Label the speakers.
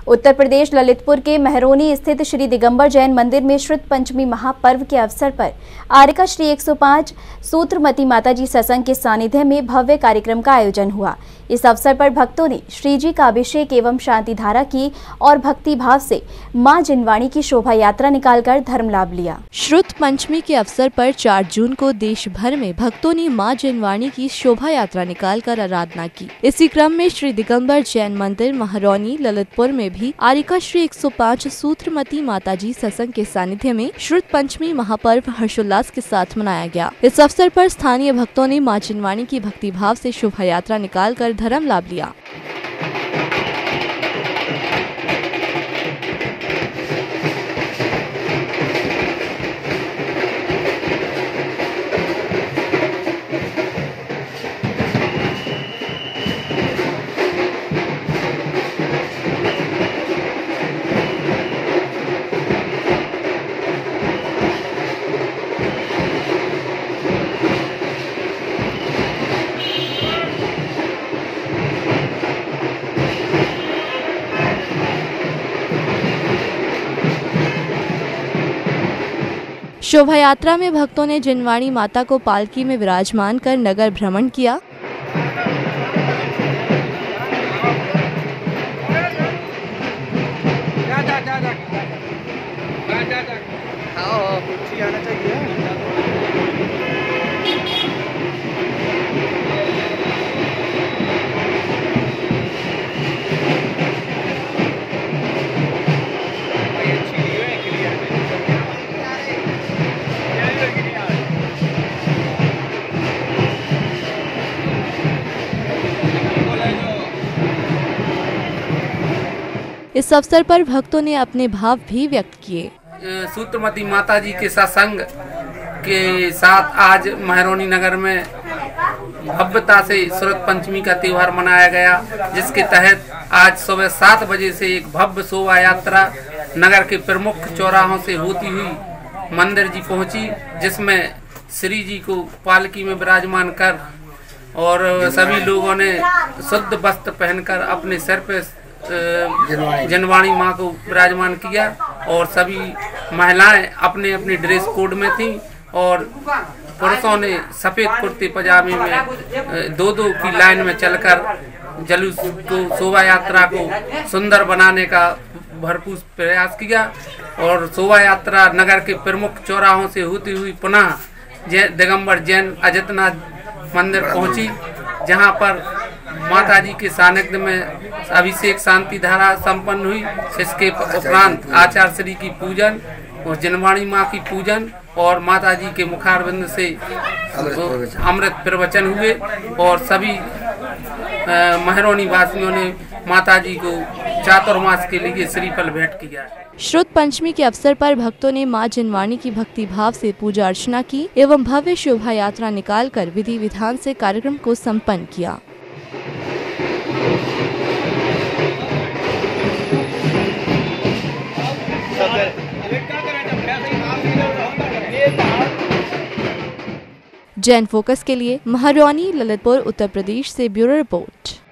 Speaker 1: उत्तर प्रदेश ललितपुर के महरौनी स्थित श्री दिगंबर जैन मंदिर में श्रुत पंचमी महापर्व के अवसर पर आरिका श्री 105 सूत्रमती माताजी सत्संग के सानिध्य में भव्य कार्यक्रम का आयोजन हुआ। इस अवसर पर भक्तों ने श्री जी का अभिषेक एवं शांति धारा की और भक्ति भाव से मां जिनवाणी की शोभा यात्रा निकालकर धर्म लाभ लिया।
Speaker 2: श्रुत पंचमी के अवसर पर 4 जून को देश भर में भक्तों ने मां जिनवाणी की शोभा यात्रा निकालकर आराधना की। इसी क्रम में श्री दिगंबर जैन मंदिर महरौनी ललितपुर में भी आरिका श्री 105 सूत्रमती माताजी सत्संग के सानिध्य में श्रुत पंचमी महापर्व हर्षोल्लास के साथ मनाया गया। इस अवसर पर स्थानीय भक्तों ने मां जिनवाणी की भक्ति भाव से शोभा यात्रा निकालकर धर्म लाभ लिया। शोभा यात्रा में भक्तों ने जिनवाणी माता को पालकी में विराजमान कर नगर भ्रमण किया। इस अवसर पर भक्तों ने अपने भाव भी व्यक्त किए।
Speaker 3: सूत्रमती माताजी के सत्संग के साथ आज महरौनी नगर में भव्यता से श्रुत पंचमी का त्योहार मनाया गया, जिसके तहत आज सुबह 7 बजे से एक भव्य शोभा यात्रा नगर के प्रमुख चौराहों से होती हुई मंदिर जी पहुंची, जिसमें श्री जी को पालकी में विराजमान कर और सभी लोगों ने शुद्ध वस्त्र पहनकर अपने सिर पे जिनवाणी माँ को विराजमान किया और सभी महिलाएं अपने अपने ड्रेस कोड में थीं और पुरुषों ने सफेद कुर्ते पजामे में 2-2 की लाइन में चलकर जुलूस को शोभा यात्रा को सुंदर बनाने का भरपूर प्रयास किया और शोभा यात्रा नगर के प्रमुख चौराहों से होती हुई पुनः दिगंबर जैन अजितनाथ मंदिर पहुंची, जहां पर माताजी के सानिध्य में अभिषेक शांति धारा संपन्न हुई। इसके उपरांत आचार्य श्री की पूजन और जिनवाणी माँ की पूजन और माताजी के मुखारविंद से अमृत प्रवचन हुए और सभी महरौनी वासियों ने माताजी को चातुर्मास के लिए श्रीफल भेंट किया।
Speaker 2: श्रुत पंचमी के अवसर पर भक्तों ने मां जिनवाणी की भक्ति भाव से पूजा अर्चना की एवं भव्य शोभा यात्रा निकालकर विधि विधान से कार्यक्रम को संपन्न किया। जैन फोकस के लिए महरौनी ललितपुर उत्तर प्रदेश से ब्यूरो रिपोर्ट।